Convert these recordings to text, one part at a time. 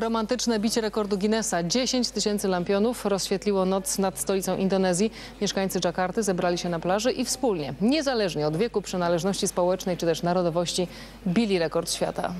Romantyczne bicie rekordu Guinnessa. 10 000 lampionów rozświetliło noc nad stolicą Indonezji. Mieszkańcy Dżakarty zebrali się na plaży i wspólnie, niezależnie od wieku, przynależności społecznej czy też narodowości, bili rekord świata.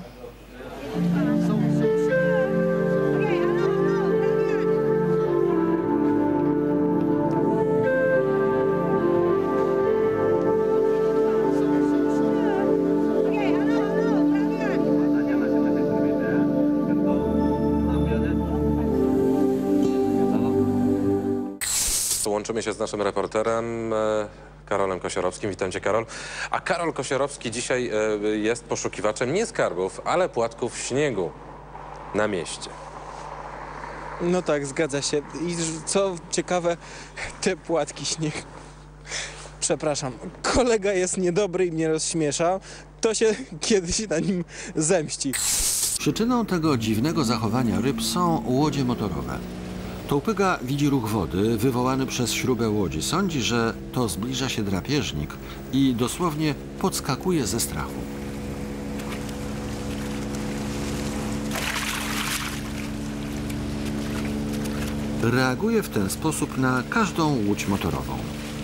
Łączymy się z naszym reporterem Karolem Kosiorowskim. Witam cię, Karol. A Karol Kosiorowski dzisiaj jest poszukiwaczem nie skarbów, ale płatków śniegu na mieście. No tak, zgadza się. I co ciekawe, te płatki śniegu... Przepraszam, kolega jest niedobry i mnie rozśmiesza. To się kiedyś na nim zemści. Przyczyną tego dziwnego zachowania ryb są łodzie motorowe. Tołpyga widzi ruch wody wywołany przez śrubę łodzi. Sądzi, że to zbliża się drapieżnik i dosłownie podskakuje ze strachu. Reaguje w ten sposób na każdą łódź motorową.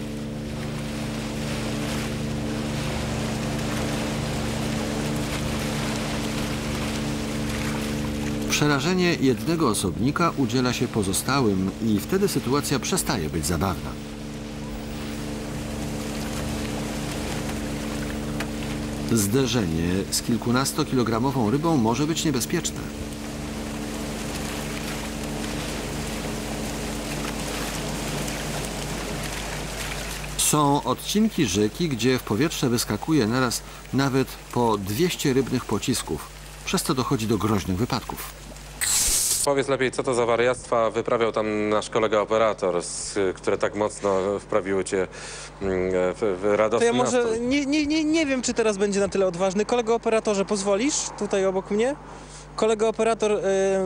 Przerażenie jednego osobnika udziela się pozostałym i wtedy sytuacja przestaje być zabawna. Zderzenie z kilkunastokilogramową rybą może być niebezpieczne. Są odcinki rzeki, gdzie w powietrze wyskakuje naraz nawet po 200 rybnych pocisków, przez co dochodzi do groźnych wypadków. Powiedz lepiej, co to za wariactwa wyprawiał tam nasz kolega operator, które tak mocno wprawiły cię w radosny To ja może nastrój. nie wiem, czy teraz będzie na tyle odważny. Kolego operatorze, pozwolisz? Tutaj obok mnie. Kolega operator...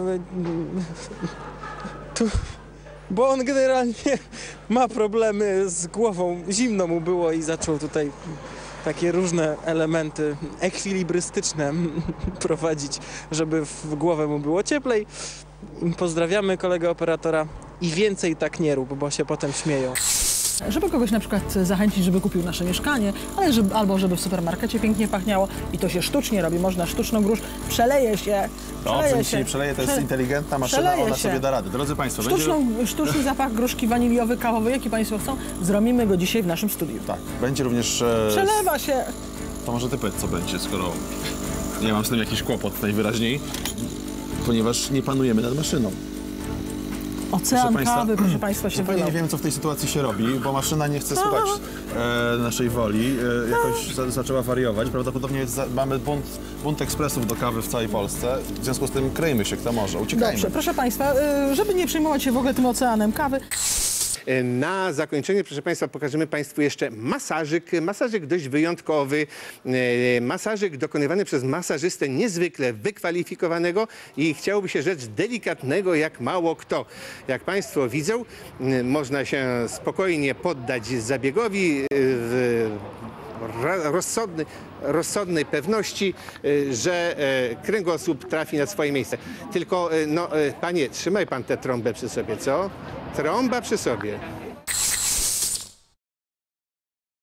tu... Bo on generalnie ma problemy z głową. Zimno mu było i zaczął tutaj takie różne elementy ekwilibrystyczne prowadzić, żeby w głowę mu było cieplej. Pozdrawiamy kolegę operatora i więcej tak nie rób, bo się potem śmieją. Żeby kogoś na przykład zachęcić, żeby kupił nasze mieszkanie, ale albo żeby w supermarkecie pięknie pachniało i to się sztucznie robi, można sztuczną grusz, przeleje się. Dobrze, nic się nie przeleje, to jest inteligentna maszyna, ona sobie da radę. Drodzy Państwo, Sztuczny zapach gruszki waniliowy, kawowy, jaki Państwo chcą, zrobimy go dzisiaj w naszym studiu. Tak, będzie również... Przelewa się! To może Ty powiedz, co będzie, skoro ja mam z tym jakiś kłopot najwyraźniej, ponieważ nie panujemy nad maszyną. Ocean kawy, proszę Państwa, się zupełnie wylał. nie wiem, co w tej sytuacji się robi, bo maszyna nie chce słuchać naszej woli. Jakoś zaczęła wariować. Prawdopodobnie mamy bunt ekspresów do kawy w całej Polsce. W związku z tym kryjmy się, kto może. Uciekajmy. Dobrze, proszę Państwa, żeby nie przejmować się w ogóle tym oceanem kawy. Na zakończenie, proszę Państwa, pokażemy Państwu jeszcze masażyk. Masażyk dość wyjątkowy. Masażyk dokonywany przez masażystę niezwykle wykwalifikowanego i chciałoby się rzecz delikatnego jak mało kto. Jak Państwo widzą, można się spokojnie poddać zabiegowi w rozsądnej pewności, że kręgosłup trafi na swoje miejsce. Tylko, no, panie, trzymaj pan tę trąbę przy sobie, co? Trąba przy sobie.